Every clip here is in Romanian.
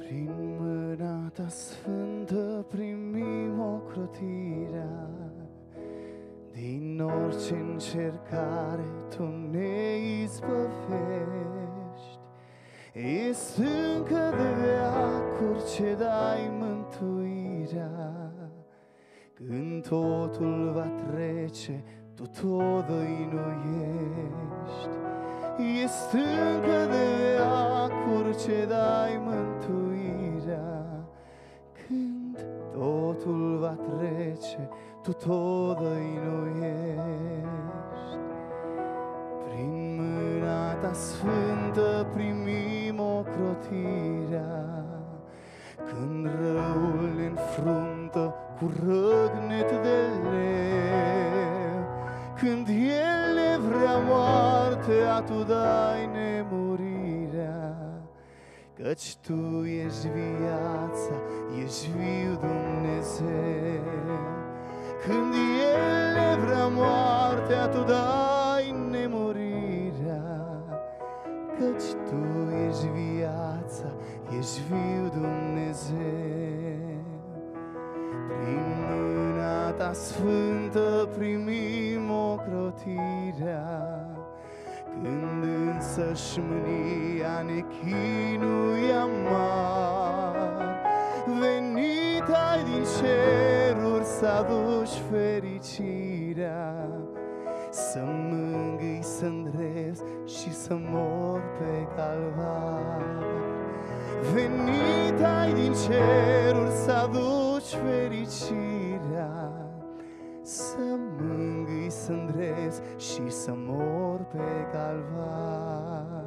Prin mâna ta sfântă primim ocrotirea, din orice încercare tu ne izbăvești. E stâncă de veacuri ce dai mântuirea, când totul va trece, tu tot dăinuiești. E stâncă de veacuri ce dai mântuirea, când totul va trece, tu tot dăinuiești. Prin mâna ta sfântă primim ocrotirea, când răul ne înfruntă cu răgnet de leu, când el ne vrea moartea, tu dai nemurirea, căci tu ești viața, ești viu Dumnezeu. Când el ne vrea moartea, tu dai nemurirea, căci tu ești viața, ești viu Dumnezeu. Prin mâna ta sfântă primim ocrotirea, când însăși mânia ne chinuie amar. Venit ai din ceruri să aduci fericirea, să mângâi, să îndrepți și să mor pe calvar. Venit ai din ceruri să aduci fericirea, să mângâi, să îndrepți și să mor pe calvar.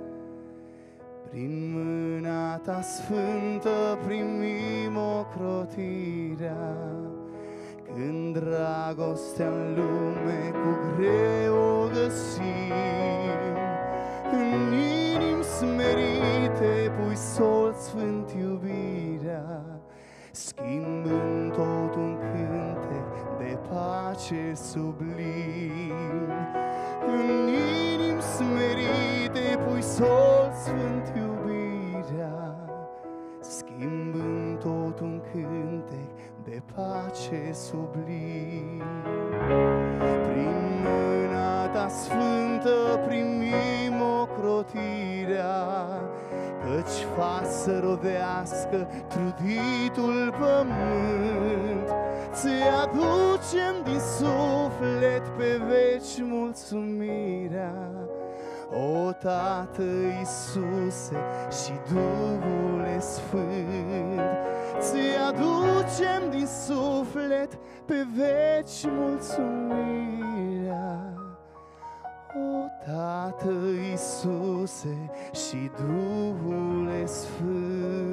Prin mâna ta sfântă primim ocrotirea, când dragostea în lume cu greu o găsim. În inimi smerite pui sol sfânt iubirea, schimbând tot un cântec de pace sublim. În inimi smerite pui sol sfânt iubirea, schimbând tot un cântec de pace sublim. Prin mâna ta sfântă primim ocrotirea, căci faci să rodească truditul pământ. Ți aducem din suflet pe veci mulțumirea, o Tată Iisuse și Duhule Sfânt. Ți aducem din suflet pe veci mulțumirea, o Tată Iisuse și Duhule Sfânt.